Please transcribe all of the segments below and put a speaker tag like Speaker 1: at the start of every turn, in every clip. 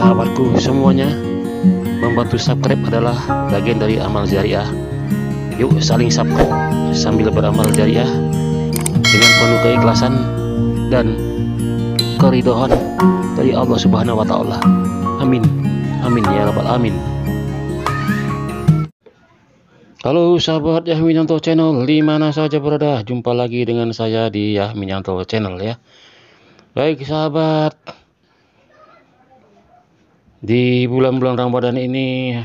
Speaker 1: sahabatku semuanya, membantu subscribe adalah bagian dari amal jariah. Yuk saling subscribe sambil beramal jariah dengan penuh keikhlasan dan keridhaan dari Allah Subhanahu wa Ta'ala. Amin, amin ya rabbal alamin. Halo sahabat Yahminanto Channel, di mana saja berada, jumpa lagi dengan saya di Yahminanto Channel ya. Baik sahabat, di bulan-bulan Ramadan ini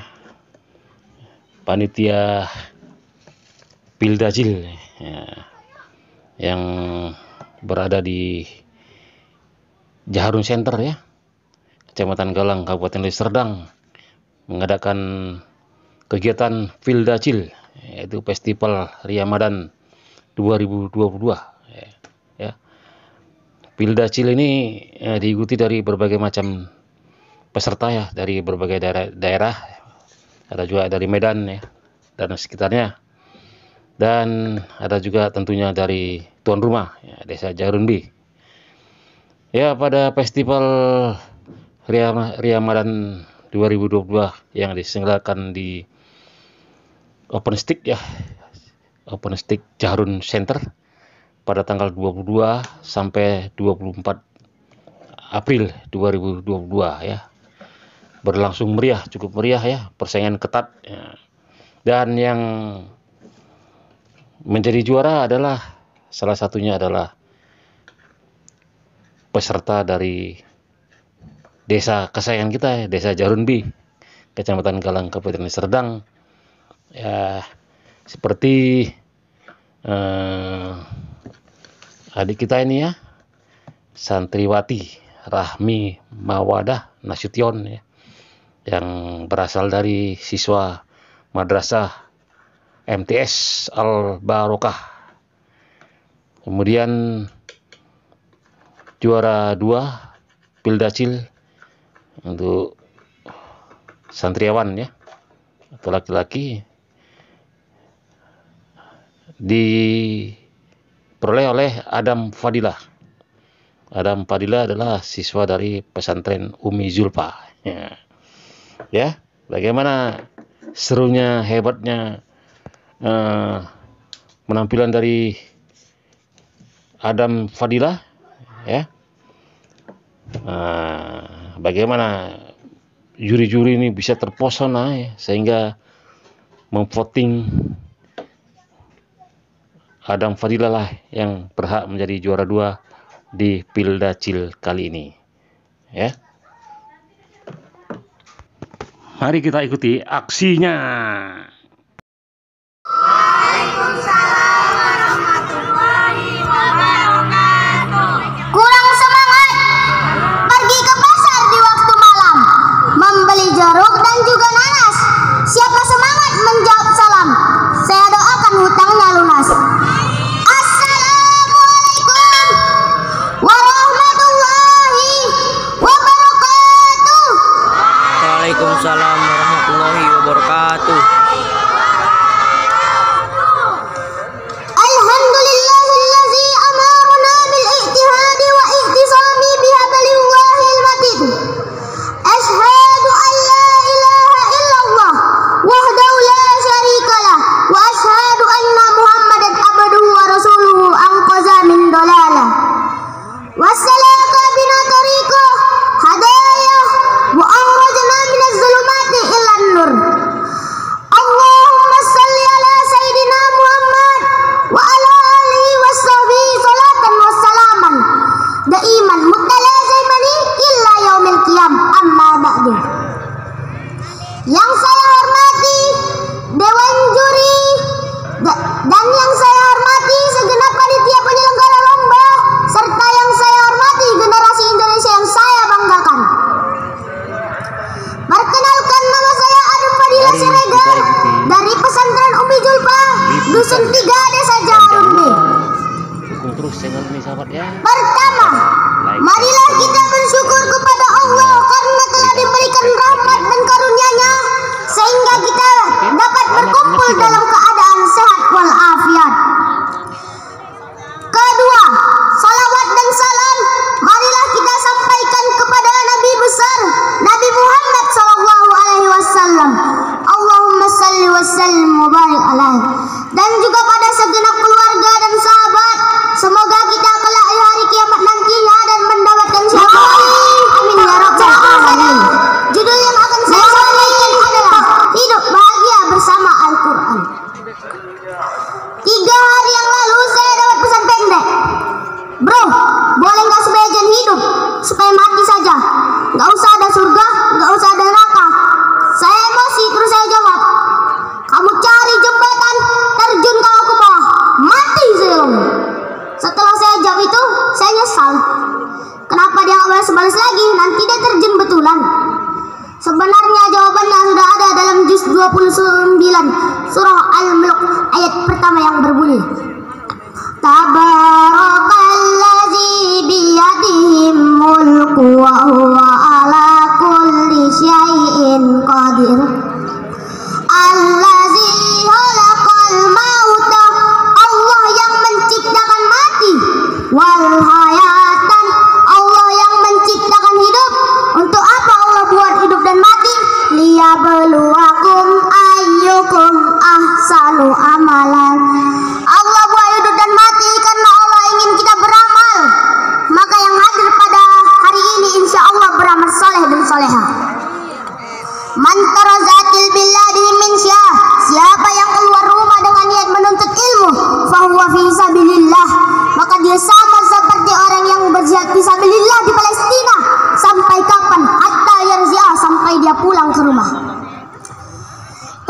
Speaker 1: panitia Pildacil ya, yang berada di Jaharun Center ya, Kecamatan Galang, Kabupaten Deli Serdang, mengadakan kegiatan Pildacil, yaitu Festival Ramadan 2022 ya. Pildacil ini diikuti dari berbagai macam peserta ya, dari berbagai daerah, ada juga dari Medan ya dan sekitarnya, dan ada juga tentunya dari tuan rumah ya, Desa Jaharun B. Ya, pada Festival Ramadan 2022 yang diselenggarakan di Open Stick ya, Open Stick Jaharun Center pada tanggal 22 sampai 24 April 2022 ya. Berlangsung meriah, cukup meriah ya, persaingan ketat ya. Dan yang menjadi juara adalah, salah satunya adalah peserta dari desa kesayangan kita ya, Desa Jaharun B, Kecamatan Galang, Kabupaten Deli Serdang ya. Seperti adik kita ini ya, Santriwati Rahmi Mawadah Nasution ya, yang berasal dari siswa Madrasah MTS Al Barokah. Kemudian juara 2 Pildacil untuk santriawan ya, atau laki-laki, diperoleh oleh Adam Fadilah. Adam Fadilah adalah siswa dari pesantren Umi Zulfa ya. Bagaimana serunya, hebatnya penampilan dari Adam Fadilah ya. Bagaimana juri-juri ini bisa terpesona ya, sehingga memvoting Adam Fadilah lah yang berhak menjadi juara 2 di Pildacil kali ini ya. Mari kita ikuti aksinya.
Speaker 2: Kurang semangat pergi ke pasar di waktu malam, membeli jeruk dan juga nanas. Siapa semangat menjawab salam, saya doakan hutangnya lunas. Assalamualaikum warahmatullahi wabarakatuh.
Speaker 3: Waalaikumsalam warahmatullahi wabarakatuh.
Speaker 2: Alhamdulillahillazi amarna bil ijtihadi wa ihtisami bihablillahil matin. Asyhadu an la ilaha illallah wahdahu la syarikalah wa asyhadu anna Muhammadan abduhu wa rasuluhu anqadha min dalalah. Wassalaka bina tariqah hadayah wa akhrajna minaz zulumati ilan nur. Allahumma salli ala sayyidina Muhammad wa ala alihi wa sahbihi salatan wa salaman daiman mutalazimani illa yaumil qiyam, amma ba'du. Yang saya hormati Dewan Juri dan yang saya hormati segenap panitia penyelenggara lomba, serta yang saya hormati generasi Indonesia yang saya banggakan. Perkenalkan, nama saya Adam Fadilah Siregar dari pesantren Umi Zulfa, Dusun 3, Desa Jaharun B.
Speaker 1: Dukung terus channel ini sahabat ya.
Speaker 2: Pertama, marilah kita bersyukur kepada Allah karena telah diberikan rahmat dan karunia-Nya sehingga kita dapat berkumpul dalam keadaan sehat walafiat. Kedua, salawat dan salam marilah kita sampaikan kepada Nabi besar, Nabi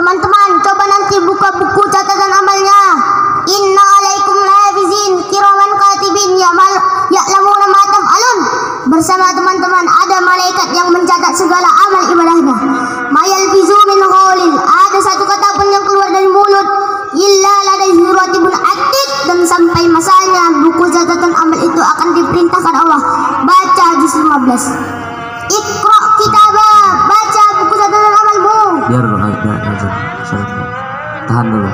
Speaker 2: Teman-teman, coba nanti buka buku catatan amalnya. Inna alaikum lahafizin kiraman katibin ya'lamuna ma taf'alun. Bersama teman-teman ada malaikat yang mencatat segala amal ibadahnya. Ma yalfizu min qawlin, ada satu kata pun yang keluar dari mulut illa ladaihi ratibun atid, dan sampai masanya buku catatan amal itu akan diperintahkan Allah. Baca juz 15. Iqra kitabah, baca buku catatan amalmu.
Speaker 3: Biar tahan dulu.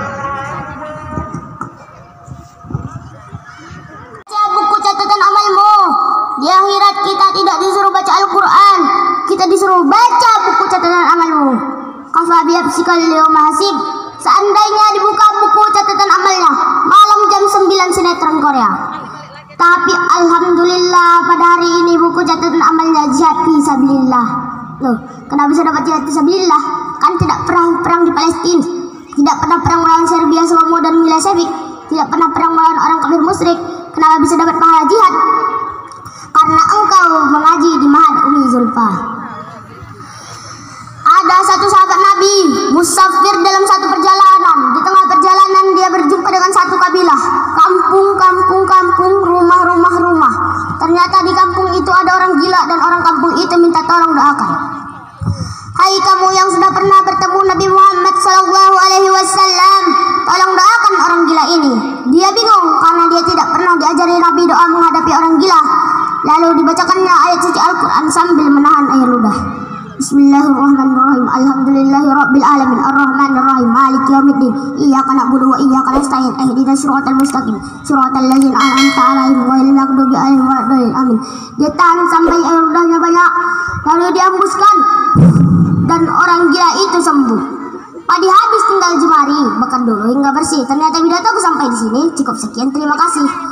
Speaker 2: Baca buku catatan amalmu. Di akhirat kita tidak disuruh baca Al-Quran, kita disuruh baca buku catatan amalmu. Kafa biyafsikal yawma hasib. Seandainya dibuka buku catatan amalnya malam jam 9 sinetron Korea. Tapi alhamdulillah pada hari ini buku catatan amalnya jihad fisabilillah. Loh, kenapa bisa dapat jihad fisabilillah? Kan tidak pernah perang di Palestina, tidak pernah perang melawan Serbia, Slomo dan Milosevic, tidak pernah perang melawan orang kafir musyrik. Kenapa bisa dapat pahala jihad? Karena engkau mengaji di Ma'had Umi Zulfa. Ada satu sahabat Nabi musafir dalam satu perjalanan. Di tengah perjalanan dia berjumpa dengan satu kabilah. Kampung, rumah. Ternyata di kampung itu ada orang gila dan orang kampung itu minta tolong doakan. Hai kamu yang sudah pernah bertemu Nabi Muhammad SAW, tolong doakan orang gila ini. Dia bingung karena dia tidak pernah diajari Nabi doa menghadapi orang gila. Lalu dibacakannya ayat suci Al-Quran sambil menahan air ludah. Bismillahirrahmanirrahim. Alhamdulillahirabbil alamin arrahmanirrahim maliki yaumiddin iyyaka na'budu wa iyyaka nasta'in ihdinas siratal mustaqim siratal ladzina an'amta 'alaihim ghairil maghdubi 'alaihim waladdallin amin. Dia tahan sampai air ludahnya banyak, lalu dihembuskan dan orang gila itu sembuh. Padi habis tinggal jemari, bakar dulu hingga bersih. Ternyata pidatoku sampai di sini. Cukup sekian, terima kasih.